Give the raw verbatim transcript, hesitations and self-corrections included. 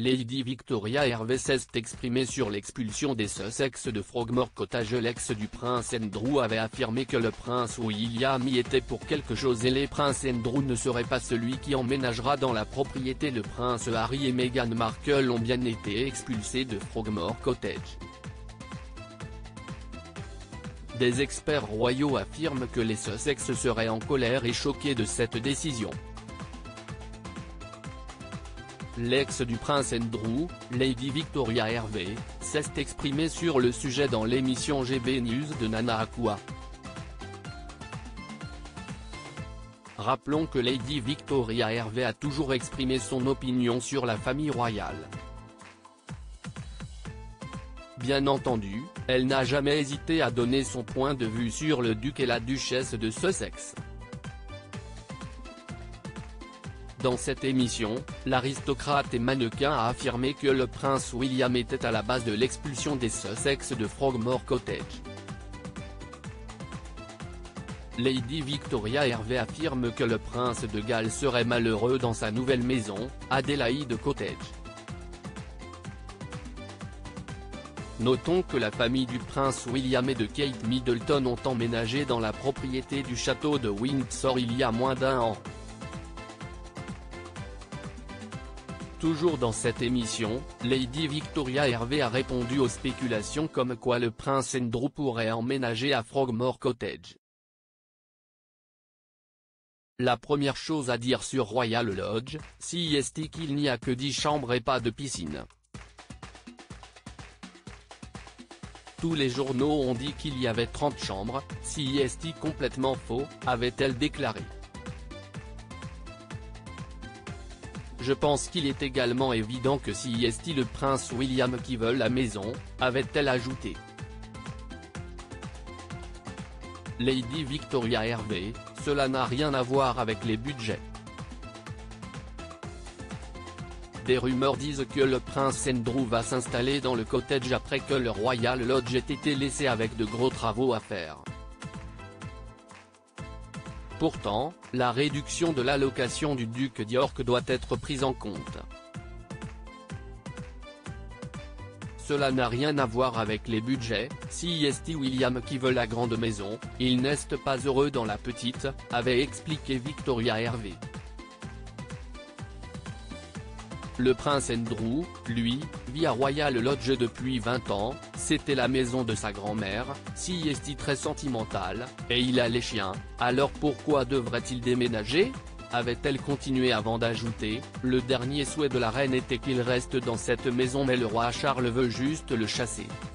Lady Victoria Hervey s'est exprimée sur l'expulsion des Sussex de Frogmore Cottage. L'ex du prince Andrew avait affirmé que le prince William y était pour quelque chose et les princes Andrew ne serait pas celui qui emménagera dans la propriété. Le prince Harry et Meghan Markle ont bien été expulsés de Frogmore Cottage. Des experts royaux affirment que les Sussex seraient en colère et choqués de cette décision. L'ex du prince Andrew, Lady Victoria Hervey, s'est exprimée sur le sujet dans l'émission G B News de Nana Akua. Rappelons que Lady Victoria Hervey a toujours exprimé son opinion sur la famille royale. Bien entendu, elle n'a jamais hésité à donner son point de vue sur le duc et la duchesse de Sussex. Dans cette émission, l'aristocrate et mannequin a affirmé que le prince William était à la base de l'expulsion des Sussex de Frogmore Cottage. Lady Victoria Hervey affirme que le prince de Galles serait malheureux dans sa nouvelle maison, Adélaïde Cottage. Notons que la famille du prince William et de Kate Middleton ont emménagé dans la propriété du château de Windsor il y a moins d'un an. Toujours dans cette émission, Lady Victoria Hervey a répondu aux spéculations comme quoi le prince Andrew pourrait emménager à Frogmore Cottage. La première chose à dire sur Royal Lodge, c'est qu'il n'y a que dix chambres et pas de piscine. Tous les journaux ont dit qu'il y avait trente chambres, c'est complètement faux, avait-elle déclaré. Je pense qu'il est également évident que c'est le prince William qui veut la maison, avait-elle ajouté. Lady Victoria Hervey, cela n'a rien à voir avec les budgets. Des rumeurs disent que le prince Andrew va s'installer dans le cottage après que le Royal Lodge ait été laissé avec de gros travaux à faire. Pourtant, la réduction de l'allocation du duc d'York doit être prise en compte. Cela n'a rien à voir avec les budgets, c'est William qui veut la grande maison, il n'est pas heureux dans la petite, avait expliqué Victoria Hervey. Le prince Andrew, lui, vit à Royal Lodge depuis vingt ans, c'était la maison de sa grand-mère, c'est très sentimental, et il a les chiens, alors pourquoi devrait-il déménager ? Avait-elle continué avant d'ajouter, le dernier souhait de la reine était qu'il reste dans cette maison mais le roi Charles veut juste le chasser.